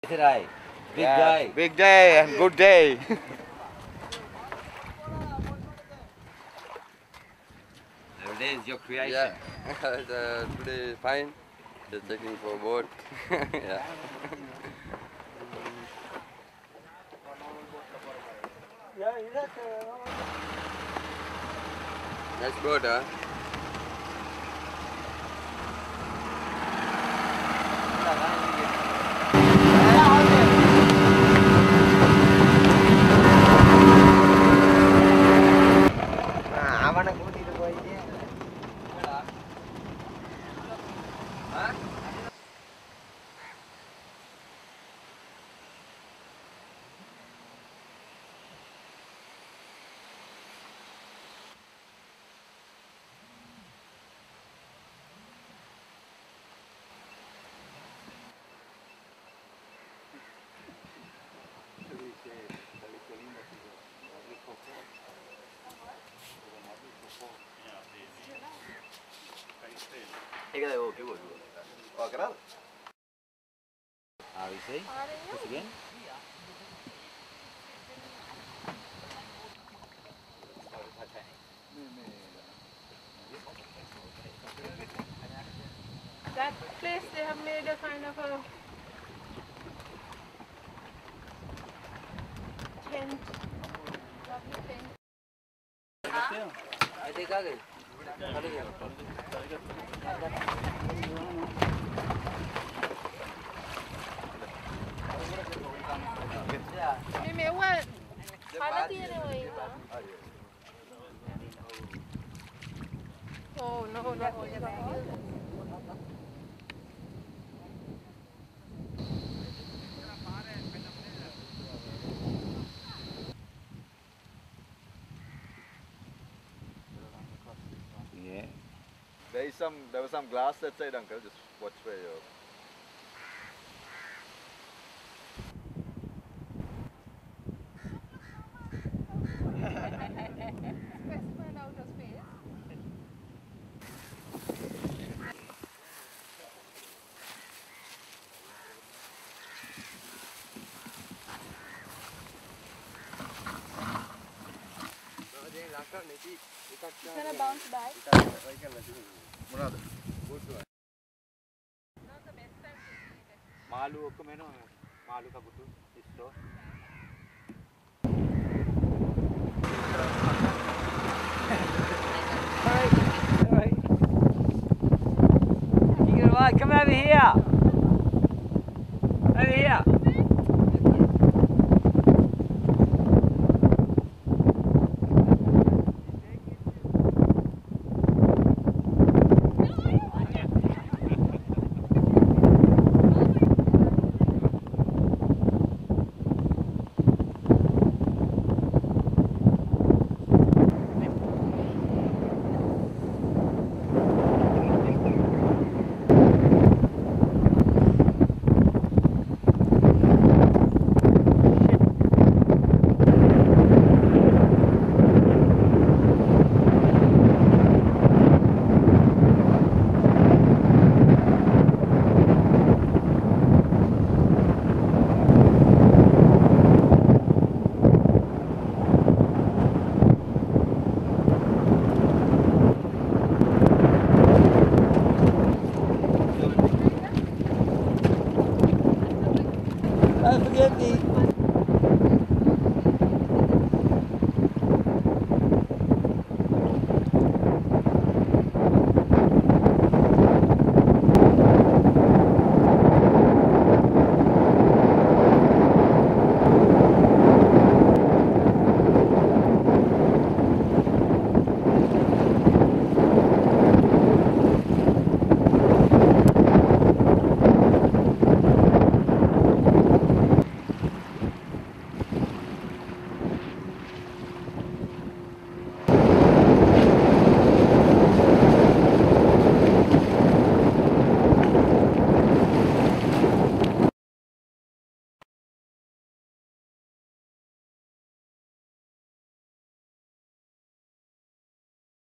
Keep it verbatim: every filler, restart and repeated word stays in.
Right. Big Yeah, day. big day and good day. Every day is your creation. Yeah, uh, today is fine. Just checking for boat. Yeah. Nice boat, huh? அவனை கூட்டிட்டு போயிட்டு How you say? This again? That place they have made a kind of a tent. Lovely tent. මේ මෙව හල තියෙනවා ඒක. Oh no, not Yeah. There is some there was some glass that side, uncle. Just watch where you're specimen outer space. It's gonna bounce back. මොනවාද? මාළු ඔක්කොම එනවා. මාළු කපුටු ඉස්සෝ. Come over here. Over here. Don't forget the